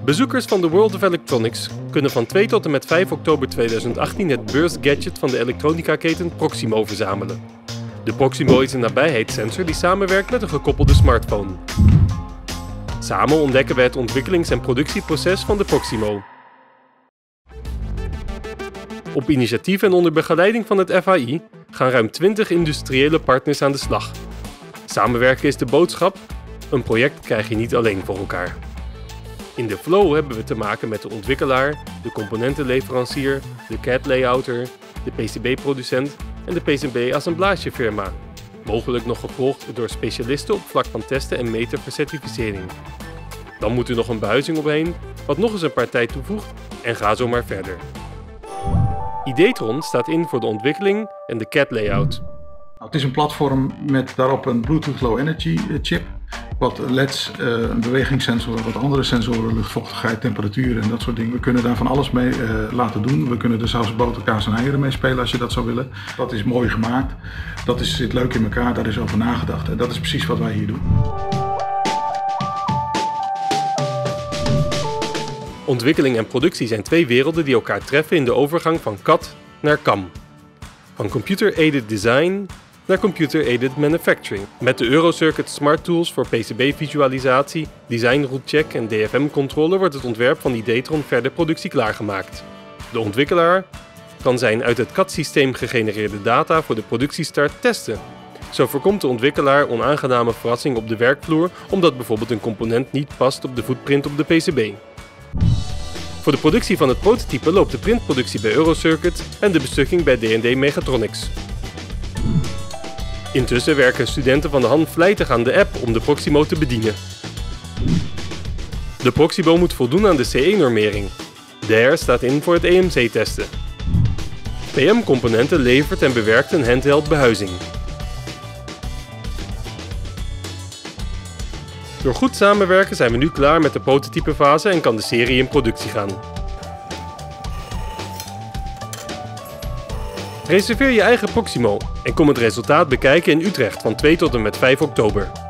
Bezoekers van de World of Electronics kunnen van 2 tot en met 5 oktober 2018 het beursgadget van de elektronica-keten Proximo verzamelen. De Proximo is een nabijheidssensor die samenwerkt met een gekoppelde smartphone. Samen ontdekken we het ontwikkelings- en productieproces van de Proximo. Op initiatief en onder begeleiding van het FAI gaan ruim 20 industriële partners aan de slag. Samenwerken is de boodschap, een project krijg je niet alleen voor elkaar. In de flow hebben we te maken met de ontwikkelaar, de componentenleverancier, de CAD-layouter, de PCB-producent en de PCB-assemblagefirma. Mogelijk nog gevolgd door specialisten op vlak van testen en meten voor certificering. Dan moet er nog een behuizing omheen, wat nog eens een paar tijd toevoegt en ga zo maar verder. Ideetron staat in voor de ontwikkeling en de CAD-layout. Het is een platform met daarop een Bluetooth Low Energy chip. Wat LED's, een bewegingssensor, wat andere sensoren, luchtvochtigheid, temperatuur en dat soort dingen. We kunnen daar van alles mee laten doen. We kunnen er zelfs boter, kaas en eieren mee spelen als je dat zou willen. Dat is mooi gemaakt. Dat zit leuk in elkaar, daar is over nagedacht. En dat is precies wat wij hier doen. Ontwikkeling en productie zijn twee werelden die elkaar treffen in de overgang van CAD naar CAM. Van Computer-Aided Design naar Computer-Aided Manufacturing. Met de Eurocircuit Smart Tools voor PCB-visualisatie, design route check en DFM-controle wordt het ontwerp van Ideetron verder productie klaargemaakt. De ontwikkelaar kan zijn uit het CAD-systeem gegenereerde data voor de productiestart testen. Zo voorkomt de ontwikkelaar onaangename verrassingen op de werkvloer omdat bijvoorbeeld een component niet past op de footprint op de PCB. Voor de productie van het prototype loopt de printproductie bij Eurocircuit en de bestukking bij D&D Mechatronics. Intussen werken studenten van de hand vlijtig aan de app om de Proximo te bedienen. De Proximo moet voldoen aan de CE-normering. De R staat in voor het EMC-testen. PM-componenten levert en bewerkt een handheld behuizing. Door goed samenwerken zijn we nu klaar met de prototypefase en kan de serie in productie gaan. Reserveer je eigen Proximo en kom het resultaat bekijken in Utrecht van 2 tot en met 5 oktober.